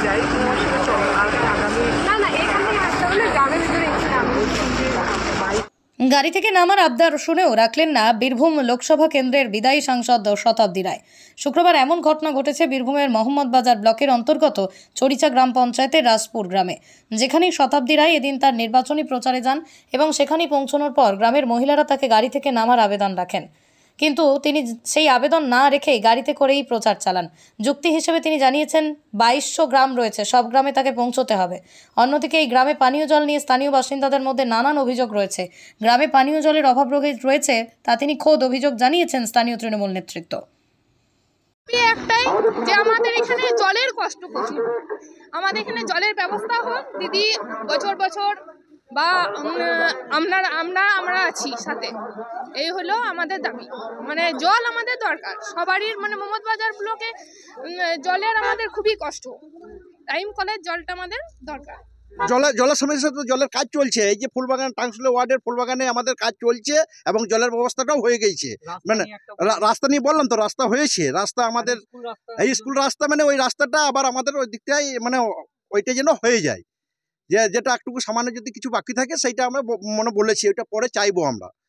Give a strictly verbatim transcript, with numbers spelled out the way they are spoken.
যাই আগামী না না এখানে আসতে হলে গ্রামের ভিতরে এখানে আমি বাইক গাড়ি থেকে নামার আবদার শুনেও রাখলেন না বীরভূম লোকসভা কেন্দ্রের বিদায়ী সাংসদ শতাব্দী রায়। শুক্রবার এমন ঘটনা ঘটেছে বীরভূমের মোহাম্মদবাজার ব্লকের অন্তর্গত চরিচা গ্রাম পঞ্চায়েতের রাজপুর গ্রামে, যেখানে শতাব্দী রায় এদিন তার নির্বাচনী প্রচারে যান এবং সেখানে পৌঁছানোর পর গ্রামের মহিলারা তাকে গাড়ি থেকে নামার আবেদন রাখেন, কিন্তু তিনি সেই আবেদন না রেখেই গাড়িতে করেই প্রচার চালান। যুক্তি হিসেবে তিনি জানিয়েছেন বাইশশো গ্রাম রয়েছে, সব গ্রামে তাকে পৌঁছতে হবে। অন্যদিকে এই গ্রামে পানীয় জল নিয়ে স্থানীয় বাসিন্দাদের মধ্যে নানান অভিযোগ রয়েছে। গ্রামে পানীয় জলের অভাব রয়েছে তা তিনি খোদ অভিযোগ জানিয়েছেন স্থানীয় তৃণমূল নেতৃত্ব। একটাই যে আমাদের এখানে জলের কষ্ট প্রচুর, আমাদের এখানে জলের ব্যবস্থা হোক দিদি, বছর বছর বা আমরা আমরা আমরা আছি সাথে, এই হলো আমাদের দাবি। মানে জল আমাদের দরকার সবারই, মানে মোহাম্মদবাজার ব্লকে জলের আমাদের খুবই কষ্ট, টাইম কলের জলটা আমাদের দরকার। জলের জলের সমস্যা তো জলের কাজ চলছে, এই যে ফুলবাগান টাংশুলা ওয়ার্ডের ফুলবাগানে আমাদের কাজ চলছে এবং জলের ব্যবস্থাটাও হয়ে গেছে। মানে রাস্তা নিয়ে বললাম তো, রাস্তা হয়েছে, রাস্তা আমাদের এই স্কুল রাস্তা, মানে ওই রাস্তাটা আবার আমাদের ওই দিকটাই মানে ওইটা যেন হয়ে যায়, যে যেটা একটু সামান্য যদি কিছু বাকি থাকে সেইটা আমরা মনে বলেছি, ওইটা পরে চাইবো আমরা।